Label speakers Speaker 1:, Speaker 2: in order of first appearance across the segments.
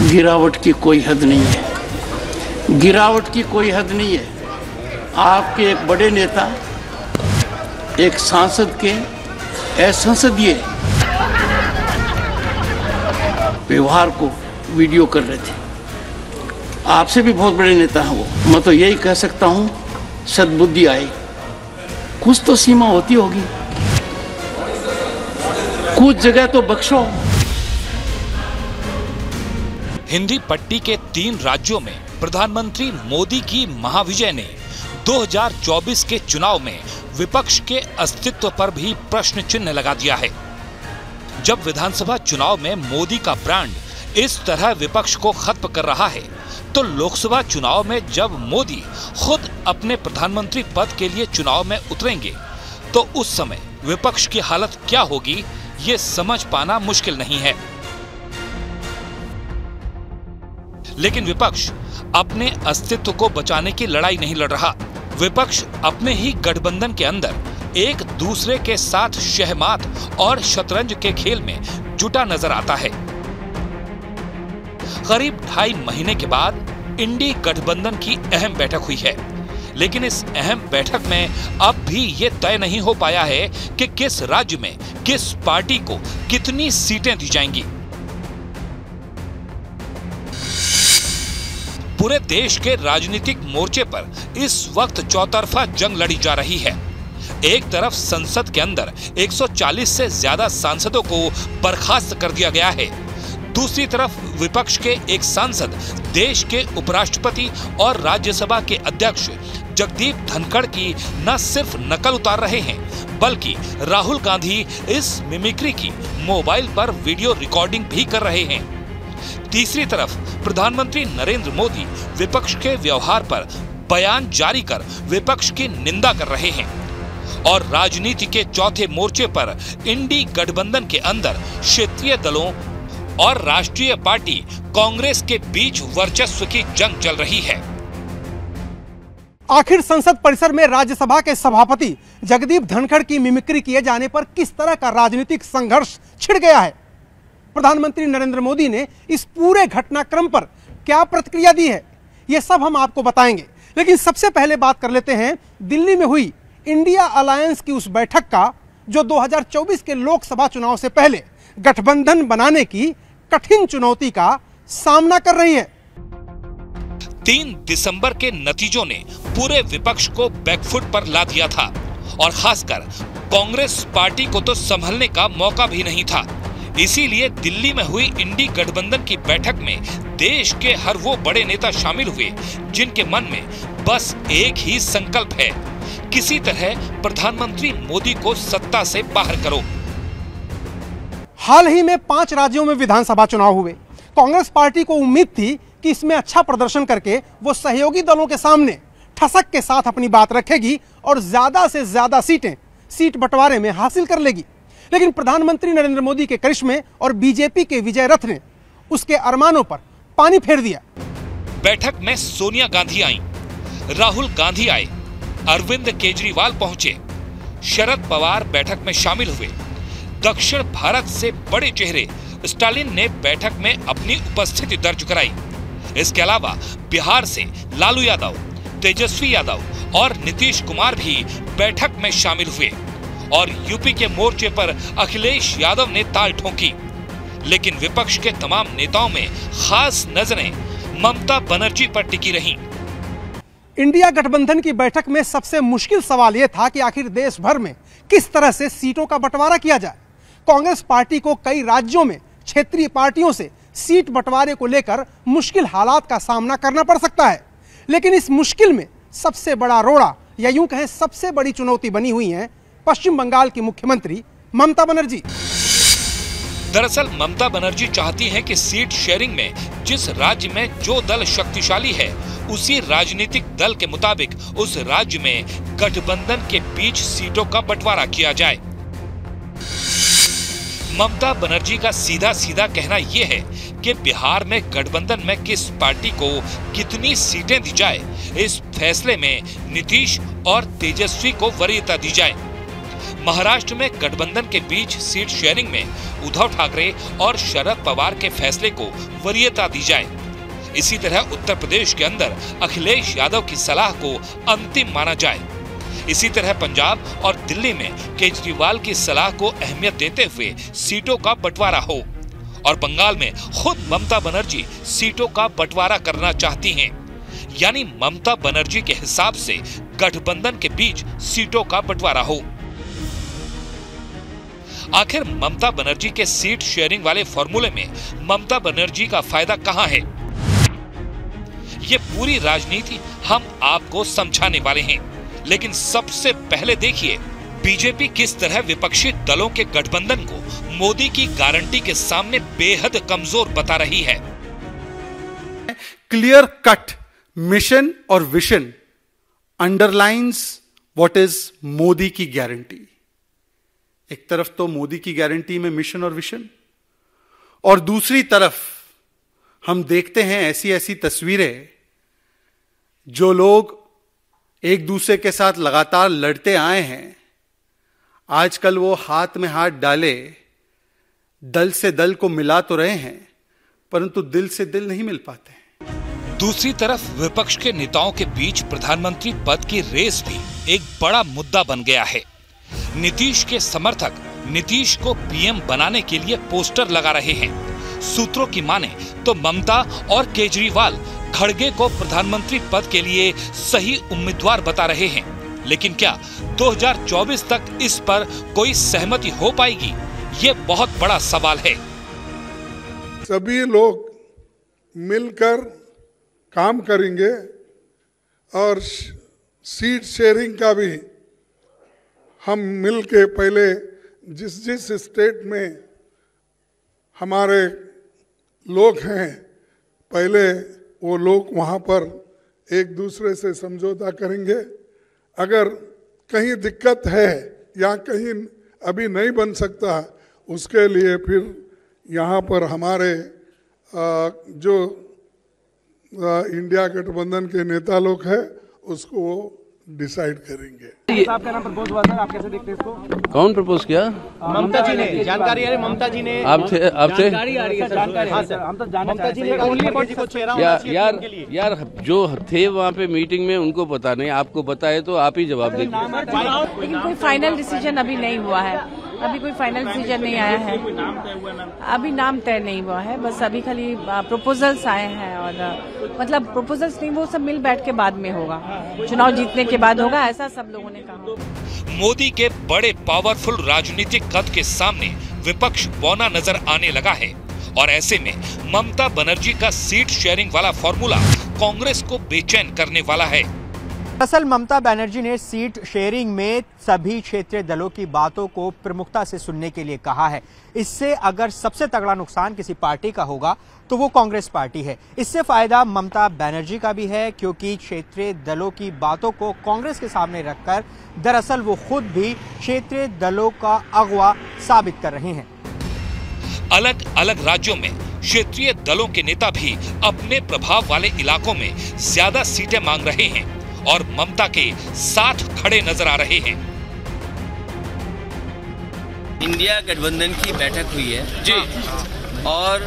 Speaker 1: गिरावट की कोई हद नहीं है, गिरावट की कोई हद नहीं है। आपके एक बड़े नेता एक सांसद के असंसदीय व्यवहार को वीडियो कर रहे थे। आपसे भी बहुत बड़े नेता हैं वो। मैं तो यही कह सकता हूं, सद्बुद्धि आई, कुछ तो सीमा होती होगी, कुछ जगह तो बख्शो।
Speaker 2: हिंदी पट्टी के 3 राज्यों में प्रधानमंत्री मोदी की महाविजय ने 2024 के चुनाव में विपक्ष के अस्तित्व पर भी प्रश्न चिन्ह लगा दिया है। जब विधानसभा चुनाव में मोदी का ब्रांड इस तरह विपक्ष को खत्म कर रहा है, तो लोकसभा चुनाव में जब मोदी खुद अपने प्रधानमंत्री पद के लिए चुनाव में उतरेंगे, तो उस समय विपक्ष की हालत क्या होगी, ये समझ पाना मुश्किल नहीं है। लेकिन विपक्ष अपने अस्तित्व को बचाने की लड़ाई नहीं लड़ रहा। विपक्ष अपने ही गठबंधन के अंदर एक दूसरे के साथ शहमात और शतरंज के खेल में जुटा नजर आता है। करीब 2.5 महीने के बाद इंडी गठबंधन की अहम बैठक हुई है, लेकिन इस अहम बैठक में अब भी ये तय नहीं हो पाया है कि किस राज्य में किस पार्टी को कितनी सीटें दी जाएंगी। पूरे देश के राजनीतिक मोर्चे पर इस वक्त चौतरफा जंग लड़ी जा रही है। एक तरफ संसद के अंदर 140 से ज्यादा सांसदों को बर्खास्त कर दिया गया है, दूसरी तरफ विपक्ष के एक सांसद देश के उपराष्ट्रपति और राज्यसभा के अध्यक्ष जगदीप धनखड़ की न सिर्फ नकल उतार रहे हैं, बल्कि राहुल गांधी इस मिमिक्री की मोबाइल पर वीडियो रिकॉर्डिंग भी कर रहे हैं। तीसरी तरफ प्रधानमंत्री नरेंद्र मोदी विपक्ष के व्यवहार पर बयान जारी कर विपक्ष की निंदा कर रहे हैं और राजनीति के चौथे मोर्चे पर इंडी गठबंधन के अंदर क्षेत्रीय दलों और राष्ट्रीय पार्टी कांग्रेस के बीच वर्चस्व की जंग चल रही है।
Speaker 3: आखिर संसद परिसर में राज्यसभा के सभापति जगदीप धनखड़ की मिमिक्री किए जाने पर किस तरह का राजनीतिक संघर्ष छिड़ गया है? प्रधानमंत्री नरेंद्र मोदी ने इस पूरे घटनाक्रम पर क्या प्रतिक्रिया दी है, यह सब हम आपको बताएंगे। लेकिन सबसे पहले बात कर लेते हैं दिल्ली में हुई इंडिया अलायंस की उस बैठक का, जो 2024 के लोकसभा चुनाव से पहले गठबंधन बनाने की कठिन चुनौती का सामना कर रही है।
Speaker 2: 3 दिसंबर के नतीजों ने पूरे विपक्ष को बैकफुट पर ला दिया था और खासकर कांग्रेस पार्टी को तो संभलने का मौका भी नहीं था। इसीलिए दिल्ली में हुई इंडी गठबंधन की बैठक में देश के हर वो बड़े नेता शामिल हुए जिनके मन में बस एक ही संकल्प है, किसी तरह प्रधानमंत्री मोदी को सत्ता से बाहर करो।
Speaker 3: हाल ही में 5 राज्यों में विधानसभा चुनाव हुए। कांग्रेस पार्टी को उम्मीद थी कि इसमें अच्छा प्रदर्शन करके वो सहयोगी दलों के सामने ठसक के साथ अपनी बात रखेगी और ज्यादा से ज्यादा सीट बंटवारे में हासिल कर लेगी। लेकिन प्रधानमंत्री नरेंद्र मोदी के करिश्मे और बीजेपी के विजय रथ ने उसके अरमानों पर पानी फेर दिया।
Speaker 2: बैठक में सोनिया गांधी आई, राहुल गांधी आए, अरविंद केजरीवाल पहुंचे, शरद पवार बैठक में शामिल हुए। दक्षिण भारत से बड़े चेहरे स्टालिन ने बैठक में अपनी उपस्थिति दर्ज कराई। इसके अलावा बिहार से लालू यादव, तेजस्वी यादव और नीतीश कुमार भी बैठक में शामिल हुए और यूपी के मोर्चे पर अखिलेश यादव ने ताल ठोकी। लेकिन विपक्ष के तमाम नेताओं में खास नजरें ममता बनर्जी पर टिकी रहीं।
Speaker 3: इंडिया गठबंधन की बैठक में सबसे मुश्किल सवाल यह था कि आखिर देश भर में किस तरह से सीटों का बंटवारा किया जाए। कांग्रेस पार्टी को कई राज्यों में क्षेत्रीय पार्टियों से सीट बंटवारे को लेकर मुश्किल हालात का सामना करना पड़ सकता है। लेकिन इस मुश्किल में सबसे बड़ा रोड़ा, या यूं कहें सबसे बड़ी चुनौती बनी हुई है पश्चिम बंगाल की मुख्यमंत्री ममता बनर्जी।
Speaker 2: दरअसल ममता बनर्जी चाहती हैं कि सीट शेयरिंग में जिस राज्य में जो दल शक्तिशाली है, उसी राजनीतिक दल के मुताबिक उस राज्य में गठबंधन के बीच सीटों का बंटवारा किया जाए। ममता बनर्जी का सीधा सीधा कहना यह है कि बिहार में गठबंधन में किस पार्टी को कितनी सीटें दी जाए, इस फैसले में नीतीश और तेजस्वी को वरीयता दी जाए। महाराष्ट्र में गठबंधन के बीच सीट शेयरिंग में उद्धव ठाकरे और शरद पवार के फैसले को वरीयता दी जाए। इसी तरह उत्तर प्रदेश के अंदर अखिलेश यादव की सलाह को अंतिम माना जाए। इसी तरह पंजाब और दिल्ली में केजरीवाल की सलाह को अहमियत देते हुए सीटों का बंटवारा हो और बंगाल में खुद ममता बनर्जी सीटों का बंटवारा करना चाहती हैं। यानी ममता बनर्जी के हिसाब से गठबंधन के बीच सीटों का बंटवारा हो। आखिर ममता बनर्जी के सीट शेयरिंग वाले फॉर्मूले में ममता बनर्जी का फायदा कहां है? ये पूरी राजनीति हम आपको समझाने वाले हैं, लेकिन सबसे पहले देखिए बीजेपी किस तरह विपक्षी दलों के गठबंधन को मोदी की गारंटी के सामने बेहद कमजोर बता रही है।
Speaker 4: क्लियर कट मिशन और vision underlines what is Modi की गारंटी। एक तरफ तो मोदी की गारंटी में मिशन और विजन, और दूसरी तरफ हम देखते हैं ऐसी ऐसी तस्वीरें जो लोग एक दूसरे के साथ लगातार लड़ते आए हैं, आजकल वो हाथ में हाथ डाले दल से दल को मिला तो रहे हैं, परंतु दिल से दिल नहीं मिल पाते हैं।
Speaker 2: दूसरी तरफ विपक्ष के नेताओं के बीच प्रधानमंत्री पद की रेस भी एक बड़ा मुद्दा बन गया है। नीतीश के समर्थक नीतीश को पीएम बनाने के लिए पोस्टर लगा रहे हैं। सूत्रों की माने तो ममता और केजरीवाल खड़गे को प्रधानमंत्री पद के लिए सही उम्मीदवार बता रहे हैं। लेकिन क्या 2024 तक इस पर कोई सहमति हो पाएगी? ये बहुत बड़ा सवाल है।
Speaker 5: सभी लोग मिलकर काम करेंगे और सीट शेयरिंग का भी हम मिलके पहले जिस जिस स्टेट में हमारे लोग हैं, पहले वो लोग वहाँ पर एक दूसरे से समझौता करेंगे। अगर कहीं दिक्कत है या कहीं अभी नहीं बन सकता, उसके लिए फिर यहाँ पर हमारे जो इंडिया गठबंधन के नेता लोग हैं उसको डिसाइड करेंगे।
Speaker 6: आपका नाम प्रपोज हुआ था, आप कैसे देखते हैं इसको?
Speaker 7: कौन प्रपोज किया?
Speaker 6: ममता जी ने। जानकारी आ रही, ममता जी ने।
Speaker 7: आपसे
Speaker 6: जानकारी आ रही है, जानकारी। हाँ सर, हम तो जानना चाहते हैं। ओनली अबाउट को चेहरा होना चाहिए
Speaker 7: यार जो थे वहाँ पे मीटिंग में उनको पता नहीं, आपको पता है तो आप ही जवाब देंगे।
Speaker 8: लेकिन कोई फाइनल डिसीजन अभी नहीं हुआ है, अभी कोई फाइनल डिसीजन नहीं आया है, अभी नाम तय नहीं हुआ है। बस अभी खाली प्रपोजल्स आए हैं और मतलब प्रपोजल्स नहीं, वो सब मिल बैठ के बाद में होगा, चुनाव जीतने के बाद होगा, ऐसा सब लोगों ने कहा।
Speaker 2: मोदी के बड़े पावरफुल राजनीतिक कद के सामने विपक्ष बौना नजर आने लगा है और ऐसे में ममता बनर्जी का सीट शेयरिंग वाला फॉर्मूला कांग्रेस को बेचैन करने वाला है।
Speaker 9: दरअसल ममता बनर्जी ने सीट शेयरिंग में सभी क्षेत्रीय दलों की बातों को प्रमुखता से सुनने के लिए कहा है। इससे अगर सबसे तगड़ा नुकसान किसी पार्टी का होगा तो वो कांग्रेस पार्टी है। इससे फायदा ममता बनर्जी का भी है क्योंकि क्षेत्रीय दलों की बातों को कांग्रेस के सामने रखकर दरअसल वो खुद भी क्षेत्रीय दलों का अगवा साबित कर रहे हैं।
Speaker 2: अलग अलग राज्यों में क्षेत्रीय दलों के नेता भी अपने प्रभाव वाले इलाकों में ज्यादा सीटें मांग रहे हैं और ममता के साथ खड़े नजर आ रहे हैं।
Speaker 10: इंडिया गठबंधन की बैठक हुई है जी, और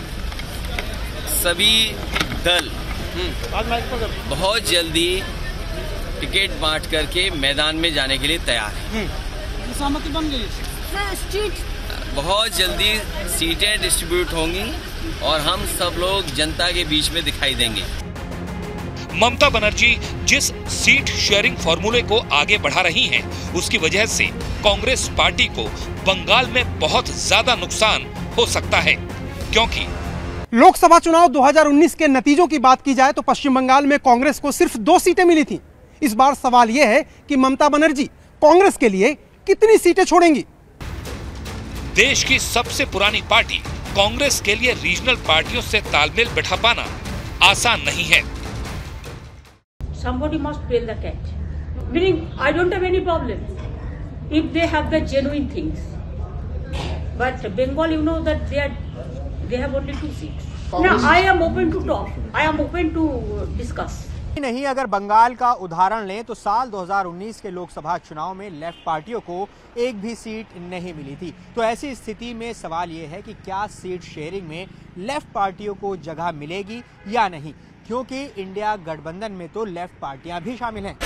Speaker 10: सभी दल बहुत जल्दी टिकट बांट करके मैदान में जाने के लिए तैयार है।
Speaker 6: सहमति बन गई।
Speaker 10: बहुत जल्दी सीटें डिस्ट्रीब्यूट होंगी और हम सब लोग जनता के बीच में दिखाई देंगे।
Speaker 2: ममता बनर्जी जिस सीट शेयरिंग फॉर्मूले को आगे बढ़ा रही हैं, उसकी वजह से कांग्रेस पार्टी को बंगाल में बहुत ज्यादा नुकसान हो सकता है, क्योंकि
Speaker 3: लोकसभा चुनाव 2019 के नतीजों की बात की जाए तो पश्चिम बंगाल में कांग्रेस को सिर्फ 2 सीटें मिली थी। इस बार सवाल यह है कि ममता बनर्जी कांग्रेस के लिए कितनी सीटें छोड़ेंगी।
Speaker 2: देश की सबसे पुरानी पार्टी कांग्रेस के लिए रीजनल पार्टियों से तालमेल बिठा पाना आसान नहीं है।
Speaker 11: Somebody must bail the cat. Meaning, I don't have any problem if they have the genuine things. But Bengal, you know that they have only 2 seats. Now, I am open to talk. I am open to discuss.
Speaker 9: नहीं, अगर बंगाल का उदाहरण लें तो साल 2019 के लोकसभा चुनाव में लेफ्ट पार्टियों को एक भी सीट नहीं मिली थी। तो ऐसी स्थिति में सवाल यह है कि क्या सीट शेयरिंग में लेफ्ट पार्टियों को जगह मिलेगी या नहीं, क्योंकि इंडिया गठबंधन में तो लेफ्ट पार्टियां भी शामिल हैं।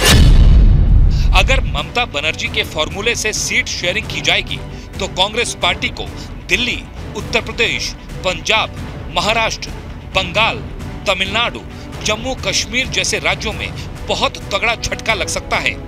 Speaker 2: अगर ममता बनर्जी के फॉर्मूले से सीट शेयरिंग की जाएगी तो कांग्रेस पार्टी को दिल्ली, उत्तर प्रदेश, पंजाब, महाराष्ट्र, बंगाल, तमिलनाडु, जम्मू कश्मीर जैसे राज्यों में बहुत तगड़ा झटका लग सकता है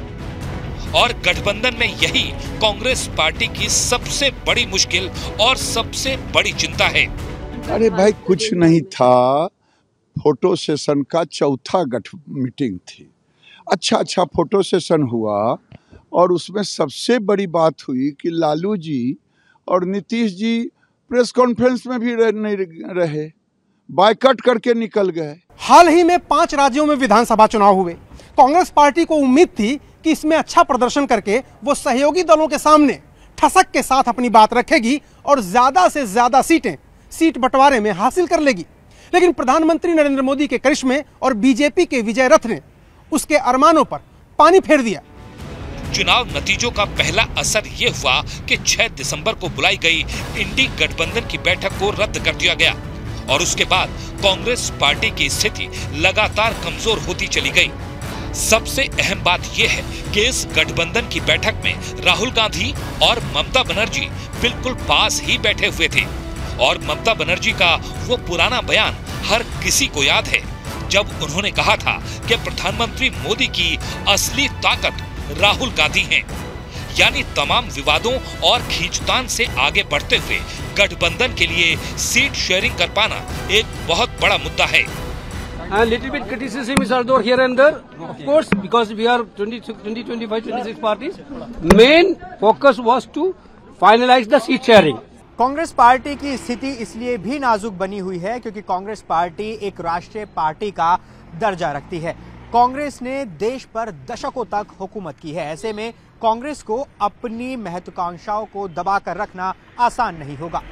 Speaker 2: और गठबंधन में यही कांग्रेस पार्टी की सबसे बड़ी मुश्किल और सबसे बड़ी चिंता है।
Speaker 12: अरे भाई, कुछ नहीं था, फोटो सेशन का चौथा मीटिंग थी। अच्छा फोटो सेशन हुआ और उसमें सबसे बड़ी बात हुई कि लालू जी और नीतीश जी प्रेस कॉन्फ्रेंस में भी नहीं रहे, बायकॉट करके निकल गए।
Speaker 3: हाल ही में 5 राज्यों में विधानसभा चुनाव हुए। कांग्रेस पार्टी को उम्मीद थी कि इसमें अच्छा प्रदर्शन करके वो सहयोगी दलों के सामने ठसक के साथ अपनी बात रखेगी और ज्यादा से ज्यादा सीट बंटवारे में हासिल कर लेगी। लेकिन प्रधानमंत्री नरेंद्र मोदी के करिश्मे और बीजेपी के विजय रथ ने उसके अरमानों पर पानी फेर दिया।
Speaker 2: चुनाव नतीजों का पहला असर ये हुआ कि 6 दिसंबर को बुलाई गई इंडी गठबंधन की बैठक को रद्द कर दिया गया और उसके बाद कांग्रेस पार्टी की स्थिति लगातार कमजोर होती चली गई। सबसे अहम बात यह है कि इस गठबंधन की बैठक में राहुल गांधी और ममता बनर्जी बिल्कुल पास ही बैठे हुए थे और ममता बनर्जी का वो पुराना बयान हर किसी को याद है, जब उन्होंने कहा था कि प्रधानमंत्री मोदी की असली ताकत राहुल गांधी हैं। यानी तमाम विवादों और खींचतान से आगे बढ़ते हुए गठबंधन के लिए सीट शेयरिंग कर पाना एक बहुत बड़ा मुद्दा है।
Speaker 6: A little bit criticism is although here and there, of course, because we are 20, 25, 26 parties. Main focus was to finalize the seat sharing.
Speaker 9: Congress party की स्थिति इसलिए भी नाजुक बनी हुई है क्योंकि कांग्रेस पार्टी एक राष्ट्रीय पार्टी का दर्जा रखती है। कांग्रेस ने देश पर दशकों तक हुकूमत की है। ऐसे में कांग्रेस को अपनी महत्वाकांक्षाओं को दबाकर रखना आसान नहीं होगा।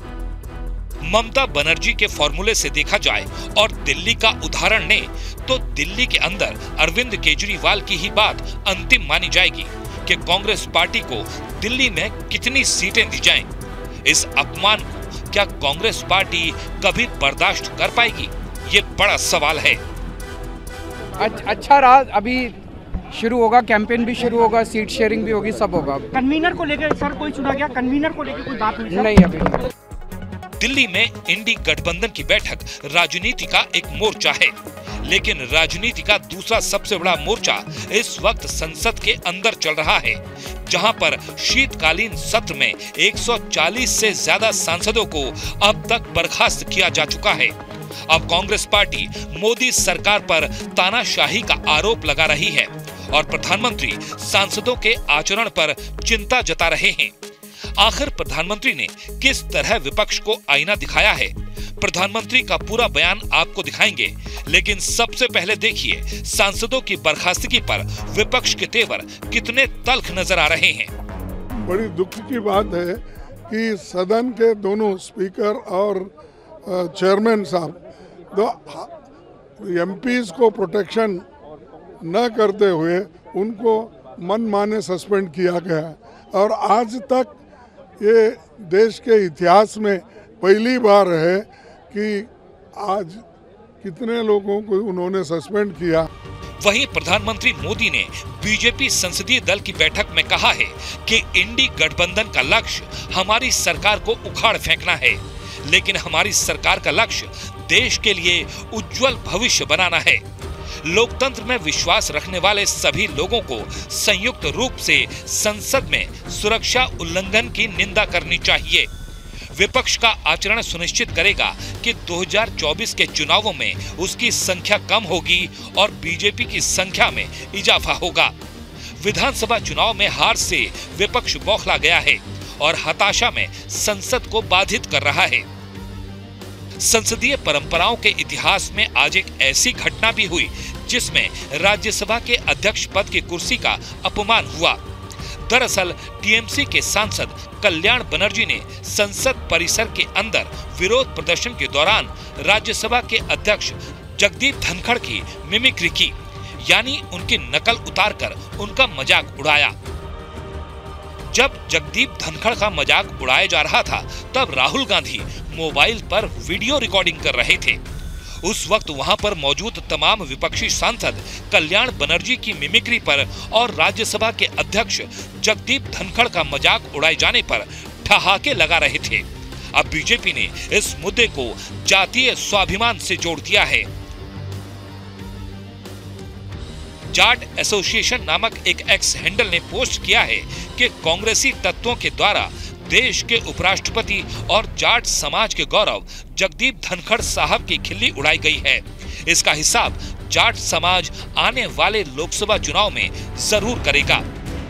Speaker 2: ममता बनर्जी के फॉर्मूले से देखा जाए और दिल्ली का उदाहरण लें तो दिल्ली के अंदर अरविंद केजरीवाल की ही बात अंतिम मानी जाएगी कि कांग्रेस पार्टी को दिल्ली में कितनी सीटें दी जाएं। इस अपमान को क्या कांग्रेस पार्टी कभी बर्दाश्त कर पाएगी, ये बड़ा सवाल है।
Speaker 13: अच्छा रहा, अभी शुरू होगा, कैंपेन भी शुरू होगा, सीट शेयरिंग भी होगी, सब होगा।
Speaker 6: कन्वीनर को लेकर सर कोई चुना गया? कन्वीनर को लेकर कोई बात हुई?
Speaker 13: नहीं, अभी
Speaker 2: दिल्ली में इंडी गठबंधन की बैठक राजनीति का एक मोर्चा है, लेकिन राजनीति का दूसरा सबसे बड़ा मोर्चा इस वक्त संसद के अंदर चल रहा है, जहां पर शीतकालीन सत्र में 140 से ज्यादा सांसदों को अब तक बर्खास्त किया जा चुका है। अब कांग्रेस पार्टी मोदी सरकार पर तानाशाही का आरोप लगा रही है और प्रधानमंत्री सांसदों के आचरण पर चिंता जता रहे हैं। आखिर प्रधानमंत्री ने किस तरह विपक्ष को आईना दिखाया है, प्रधानमंत्री का पूरा बयान आपको दिखाएंगे, लेकिन सबसे पहले देखिए सांसदों की बर्खास्तगी पर विपक्ष के तेवर कितने तल्ख नजर आ रहे हैं।
Speaker 5: बड़ी दुख की बात है कि सदन के दोनों स्पीकर और चेयरमैन साहब एमपीज को प्रोटेक्शन न करते हुए उनको मनमाने सस्पेंड किया गया और आज तक ये देश के इतिहास में पहली बार है कि आज कितने लोगों को उन्होंने सस्पेंड किया।
Speaker 2: वहीं प्रधानमंत्री मोदी ने बीजेपी संसदीय दल की बैठक में कहा है कि इंडी गठबंधन का लक्ष्य हमारी सरकार को उखाड़ फेंकना है, लेकिन हमारी सरकार का लक्ष्य देश के लिए उज्जवल भविष्य बनाना है। लोकतंत्र में विश्वास रखने वाले सभी लोगों को संयुक्त रूप से संसद में सुरक्षा उल्लंघन की निंदा करनी चाहिए। विपक्ष का आचरण सुनिश्चित करेगा कि 2024 के चुनावों में उसकी संख्या कम होगी और बीजेपी की संख्या में इजाफा होगा। विधानसभा चुनाव में हार से विपक्ष बौखला गया है और हताशा में संसद को बाधित कर रहा है। संसदीय परंपराओं के इतिहास में आज एक ऐसी घटना भी हुई जिसमें राज्यसभा के अध्यक्ष पद की कुर्सी का अपमान हुआ। दरअसल टीएमसी के सांसद कल्याण बनर्जी ने संसद परिसर के अंदर विरोध प्रदर्शन के दौरान राज्यसभा के अध्यक्ष जगदीप धनखड़ की मिमिक्री की, यानी उनकी नकल उतारकर उनका मजाक उड़ाया। जब जगदीप धनखड़ का मजाक उड़ाया जा रहा था, तब राहुल गांधी मोबाइल पर वीडियो रिकॉर्डिंग कर रहे थे। उस वक्त वहां पर मौजूद तमाम विपक्षी सांसद कल्याण बनर्जी की मिमिक्री पर और राज्यसभा के अध्यक्ष जगदीप धनखड़ का मजाक उड़ाए जाने पर ठहाके लगा रहे थे। अब बीजेपी ने इस मुद्दे को जातीय स्वाभिमान से जोड़ दिया है। जाट एसोसिएशन नामक एक एक्स हैंडल ने पोस्ट किया है कि कांग्रेसी तत्वों के द्वारा देश के उपराष्ट्रपति और जाट समाज के गौरव जगदीप धनखड़ साहब की खिल्ली उड़ाई गई है। इसका हिसाब जाट समाज आने वाले लोकसभा चुनाव में जरूर करेगा।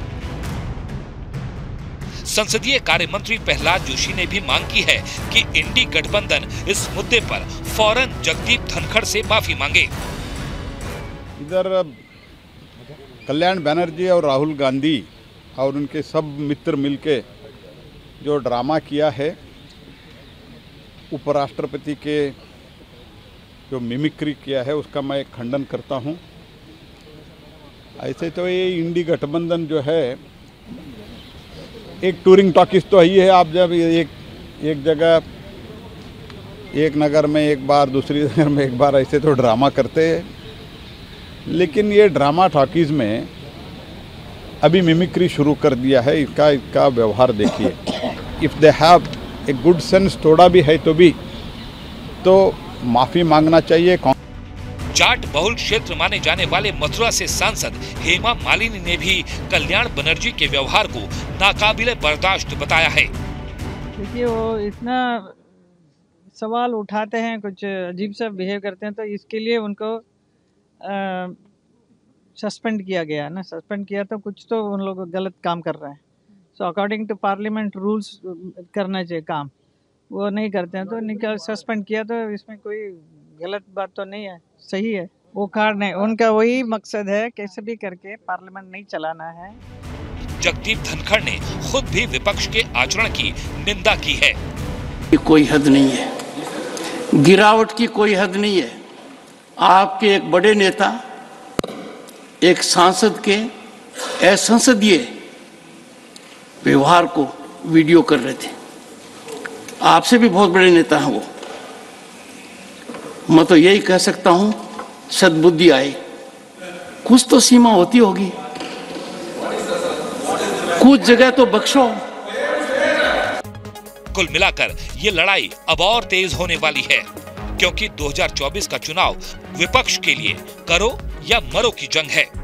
Speaker 2: संसदीय कार्य मंत्री प्रहलाद जोशी ने भी मांग की है कि इंडी गठबंधन इस मुद्दे पर फौरन जगदीप धनखड़ से माफी मांगे।
Speaker 14: इधर कल्याण बनर्जी और राहुल गांधी और उनके सब मित्र मिलके जो ड्रामा किया है, उपराष्ट्रपति के जो मिमिक्री किया है, उसका मैं खंडन करता हूं। ऐसे तो ये इंडी गठबंधन जो है एक टूरिंग टॉकीज तो ही है। आप जब एक जगह एक नगर में एक बार, दूसरी नगर में एक बार, ऐसे तो ड्रामा करते हैं। लेकिन ये ड्रामा टॉकीज में अभी मिमिक्री शुरू कर दिया है। इसका व्यवहार देखिए। If they have a good sense थोड़ा भी है तो माफी मांगना चाहिए।
Speaker 2: जाट बहुल क्षेत्र माने जाने वाले मथुरा से सांसद हेमा मालिनी ने भी कल्याण बनर्जी के व्यवहार को नाकाबिले बर्दाश्त बताया है।
Speaker 15: देखिए, वो इतना सवाल उठाते हैं, कुछ अजीब सा बिहेव करते हैं, तो इसके लिए उनको सस्पेंड किया गया ना। सस्पेंड किया तो कुछ तो उन लोग गलत काम कर रहे हैं। So according to parliament rules करना चाहिए काम, वो नहीं करते हैं तो निकाल सस्पेंड किया। तो इसमें कोई गलत बात तो नहीं है, सही है। वो कारण है, उनका वही मकसद है कैसे भी करके पार्लियामेंट नहीं चलाना है।
Speaker 2: जगदीप धनखड़ ने खुद भी विपक्ष के आचरण की निंदा की है।
Speaker 1: कोई हद नहीं है, गिरावट की कोई हद नहीं है। आपके एक बड़े नेता एक सांसद के असंसदीय व्यवहार को वीडियो कर रहे थे। आपसे भी बहुत बड़े नेता हैं वो। मैं तो यही कह सकता हूं, सद्बुद्धि आए। कुछ तो सीमा होती होगी, कुछ जगह तो बख्शो।
Speaker 2: कुल मिलाकर ये लड़ाई अब और तेज होने वाली है, क्योंकि 2024 का चुनाव विपक्ष के लिए करो या मरो की जंग है।